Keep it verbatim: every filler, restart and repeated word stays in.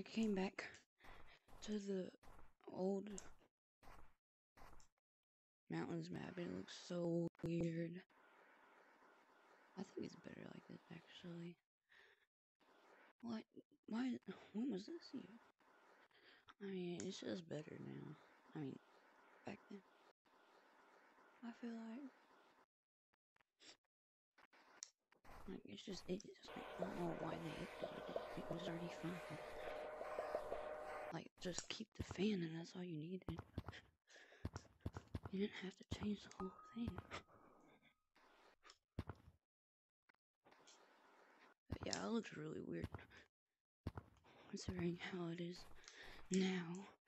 I came back to the old mountains map. It looks so weird. I think it's better like this, actually. What? Why? When was this year? I mean, it's just better now. I mean, back then. I feel like. Like, it's just, it's just like, I don't know why they updated it. It was already fine. Like, just keep the fan and that's all you needed. You didn't have to change the whole thing. But yeah, it looks really weird. Considering how it is now.